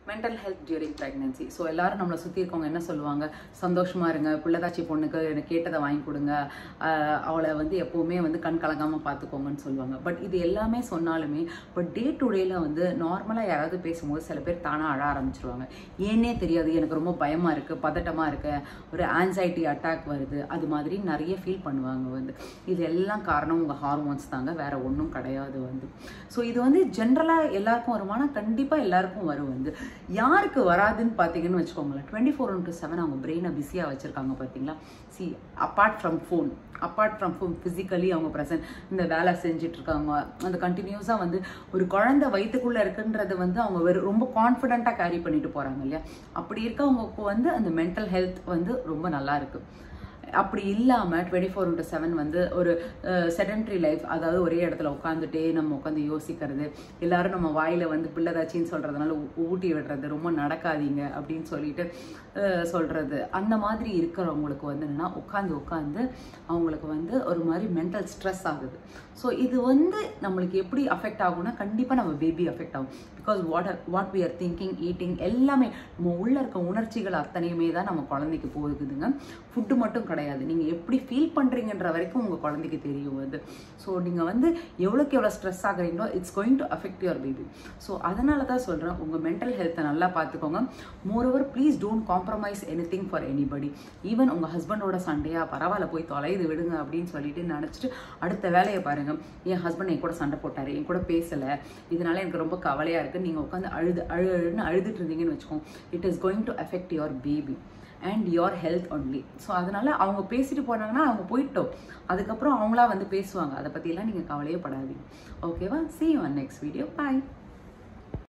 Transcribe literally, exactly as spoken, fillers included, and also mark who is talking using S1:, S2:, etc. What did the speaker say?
S1: mental health during pregnancy. So எல்லாரும் நம்மள சுத்தி இருக்கவங்க என்ன சொல்லுவாங்க, சந்தோஷமா இருங்க, புள்ளதாச்சி பொண்ணுக்கு எனக்கு கேட்டதை வாங்கி கொடுங்க, அவளை வந்து எப்பவுமே வந்து கண் கலங்காம பார்த்துக்கோங்கன்னு சொல்லுவாங்க. பட் இது எல்லாமே சொன்னாலுமே பட் டே டு டேல வந்து நார்மலா யாராவது பேசும்போது சில பேர் தானா அழ ஆரம்பிச்சிருவாங்க. ஏன்னே தெரியாது, எனக்கு ரொம்ப பயமா இருக்கு, பதட்டமா இருக்கு, ஒரு ஆன்சைட்டி அட்டாக் வருது, அது மாதிரி நிறைய ஃபீல் பண்ணுவாங்க. வந்து இது எல்லாம் காரணம் உங்க ஹார்மோன்ஸ் தாங்க, வேற ஒன்றும் கிடையாது. வந்து ஸோ இது வந்து ஜென்ரலா எல்லாருக்கும் வருமானா கண்டிப்பா எல்லாருக்கும் வரும். வந்து யாருக்கு வராதுன்னு பார்த்தீங்கன்னு வச்சுக்கோங்களேன், டுவெண்ட்டி ஃபோர் இன்ட்டு செவன் அவங்க பிரெயினை பிஸியாக வச்சுருக்காங்க பார்த்தீங்களா. See apart from phone apart from phone physically அவங்க ப்ரெசன்ட் இந்த வேலை செஞ்சுட்டு இருக்காங்க. அந்த கண்டினியூஸாக வந்து ஒரு குழந்தை வயிற்றுக்குள்ளே இருக்குன்றது வந்து அவங்க வெறும் ரொம்ப கான்ஃபிடென்ட்டாக கேரி பண்ணிட்டு போகிறாங்க இல்லையா. அப்படி இருக்கவங்களுக்கு வந்து அந்த மென்டல் ஹெல்த் வந்து ரொம்ப நல்லா இருக்குது. அப்படி இல்லாமல் டுவெண்ட்டி ஃபோர் இன்ட்டு செவன் வந்து ஒரு செடன்ட்ரி லைஃப், அதாவது ஒரே இடத்துல உட்காந்துட்டே நம்ம உட்காந்து யோசிக்கிறது, எல்லாரும் நம்ம வாயில் வந்து பிள்ளைதாச்சின்னு சொல்கிறதுனால ஊட்டி விடுறது, ரொம்ப நடக்காதீங்க அப்படின்னு சொல்லிட்டு சொல்கிறது, அந்த மாதிரி இருக்கிறவங்களுக்கு வந்து என்னென்னா உட்காந்து உட்காந்து அவங்களுக்கு வந்து ஒரு மாதிரி மென்டல் ஸ்ட்ரெஸ் ஆகுது. ஸோ இது வந்து நம்மளுக்கு எப்படி அஃபெக்ட் ஆகும்னா கண்டிப்பாக நம்ம பேபி அஃபெக்ட் ஆகும். Because what what we are thinking, eating எல்லாமே நம்ம உள்ளே இருக்க உணர்ச்சிகள் அத்தனையுமே தான் நம்ம குழந்தைக்கு போகுதுங்க. ஃபுட்டு மட்டும் கிடையாது, நீங்கள் எப்படி ஃபீல் பண்ணுறீங்கன்ற வரைக்கும் உங்கள் குழந்தைக்கு தெரியும். அது ஸோ நீங்கள் வந்து எவ்வளோக்கு எவ்வளோ ஸ்ட்ரெஸ் ஆகுறீங்களோ it's going to affect your baby. So அதனால தான் சொல்கிறேன், உங்கள் மென்டல் ஹெல்த்தை நல்லா பார்த்துக்கோங்க. Moreover please don't compromise any thing for anybody. Even உங்கள் ஹஸ்பண்டோட சண்டையா பரவாயில்ல போய் தொலைது விடுங்க அப்படின்னு சொல்லிட்டு நினச்சிட்டு அடுத்த வேலையை பாருங்கள். என் ஹஸ்பண்ட் என் கூட சண்டை போட்டார், என் கூட பேசலை, இதனால எனக்கு ரொம்ப கவலையாக இருக்குது, நீங்கள் உட்காந்து அழுது அழு அழுன்னு அழுதுட்டு இருந்தீங்கன்னு வச்சுக்கோங்க, it is going to affect your baby and your health only. So அதனால அவங்க பேசிட்டு போனாங்கன்னா அவங்க போயிட்டோம், அதுக்கப்புறம் அவங்களா வந்து பேசுவாங்க, அதை பற்றிலாம் நீங்கள் கவலையே படாதீங்க. ஓகேவா? see you on next video. Bye.